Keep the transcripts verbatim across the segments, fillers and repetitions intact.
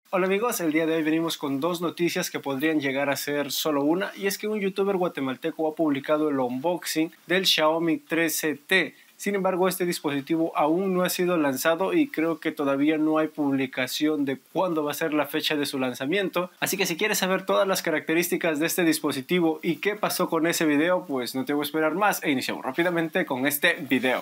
Hola amigos, el día de hoy venimos con dos noticias que podrían llegar a ser solo una, y es que un youtuber guatemalteco ha publicado el unboxing del Xiaomi trece T. Sin embargo, este dispositivo aún no ha sido lanzado y creo que todavía no hay publicación de cuándo va a ser la fecha de su lanzamiento. Así que si quieres saber todas las características de este dispositivo y qué pasó con ese video, pues no te voy a esperar más e iniciamos rápidamente con este video.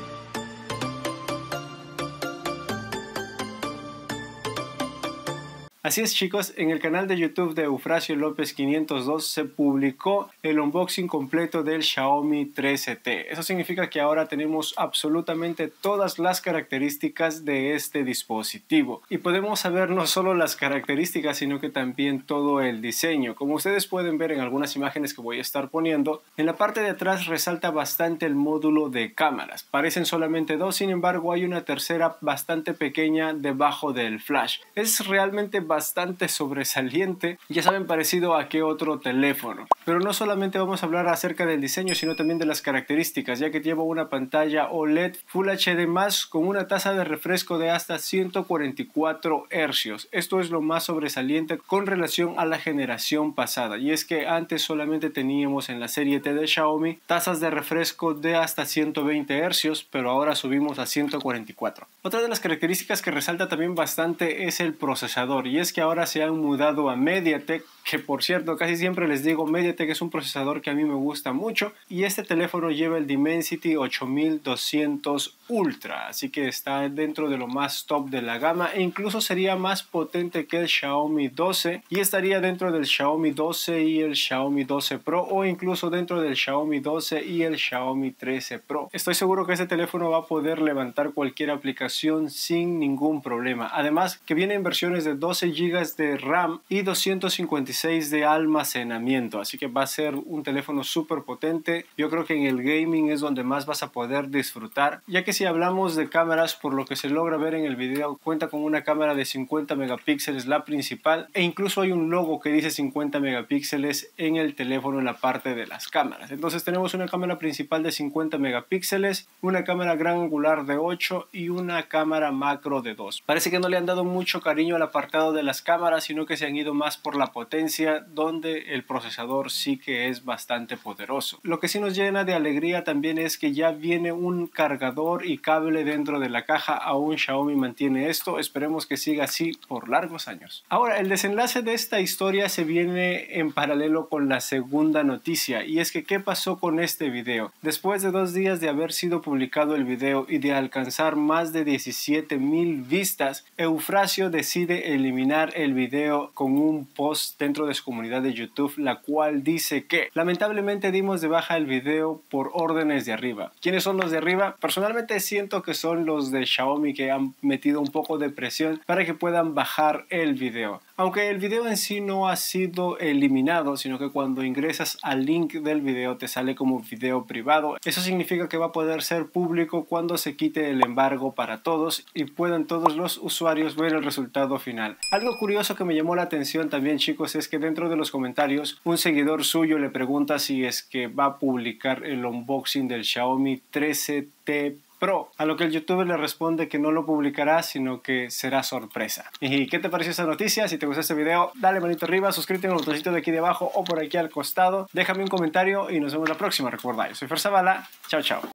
Así es chicos, en el canal de YouTube de Eufrasio López quinientos dos se publicó el unboxing completo del Xiaomi trece T. Eso significa que ahora tenemos absolutamente todas las características de este dispositivo. Y podemos saber no solo las características, sino que también todo el diseño. Como ustedes pueden ver en algunas imágenes que voy a estar poniendo, en la parte de atrás resalta bastante el módulo de cámaras. Parecen solamente dos, sin embargo hay una tercera bastante pequeña debajo del flash. Es realmente bastante bastante sobresaliente, ya saben, parecido a qué otro teléfono. Pero no solamente vamos a hablar acerca del diseño, sino también de las características, ya que lleva una pantalla O L E D Full H D más con una tasa de refresco de hasta ciento cuarenta y cuatro hercios. Esto es lo más sobresaliente con relación a la generación pasada, y es que antes solamente teníamos en la serie T de Xiaomi tasas de refresco de hasta ciento veinte hercios, pero ahora subimos a ciento cuarenta y cuatro. Otra de las características que resalta también bastante es el procesador, y es que ahora se han mudado a MediaTek, que por cierto casi siempre les digo, MediaTek es un procesador que a mí me gusta mucho, y este teléfono lleva el Dimensity ocho mil doscientos Ultra, así que está dentro de lo más top de la gama e incluso sería más potente que el Xiaomi doce y estaría dentro del Xiaomi doce y el Xiaomi doce Pro, o incluso dentro del Xiaomi doce y el Xiaomi trece Pro. Estoy seguro que este teléfono va a poder levantar cualquier aplicación sin ningún problema, además que viene en versiones de doce gigas de RAM y doscientos cincuenta y seis de almacenamiento, así que va a ser un teléfono súper potente. Yo creo que en el gaming es donde más vas a poder disfrutar, ya que si hablamos de cámaras, por lo que se logra ver en el video, cuenta con una cámara de cincuenta megapíxeles, la principal, e incluso hay un logo que dice cincuenta megapíxeles en el teléfono en la parte de las cámaras. Entonces tenemos una cámara principal de cincuenta megapíxeles, una cámara gran angular de ocho y una cámara macro de dos. Parece que no le han dado mucho cariño al apartado de las cámaras, sino que se han ido más por la potencia, donde el procesador sí que es bastante poderoso. Lo que sí nos llena de alegría también es que ya viene un cargador y cable dentro de la caja. Aún Xiaomi mantiene esto, esperemos que siga así por largos años. Ahora, el desenlace de esta historia se viene en paralelo con la segunda noticia, y es que ¿qué pasó con este video? Después de dos días de haber sido publicado el video y de alcanzar más de diecisiete mil vistas, Eufrasio decide eliminar el video con un post dentro de su comunidad de YouTube, la cual dice que lamentablemente dimos de baja el video por órdenes de arriba. ¿Quiénes son los de arriba? Personalmente siento que son los de Xiaomi, que han metido un poco de presión para que puedan bajar el video. Aunque el video en sí no ha sido eliminado, sino que cuando ingresas al link del video te sale como video privado. Eso significa que va a poder ser público cuando se quite el embargo para todos y puedan todos los usuarios ver el resultado final. Algo curioso que me llamó la atención también, chicos, es que dentro de los comentarios un seguidor suyo le pregunta si es que va a publicar el unboxing del Xiaomi trece T Pro, a lo que el youtuber le responde que no lo publicará, sino que será sorpresa. ¿Y qué te pareció esta noticia? Si te gustó este video, dale manito arriba, suscríbete en el botoncito de aquí debajo o por aquí al costado, déjame un comentario y nos vemos la próxima. Recuerda, yo soy Fer Zavala, chao chao.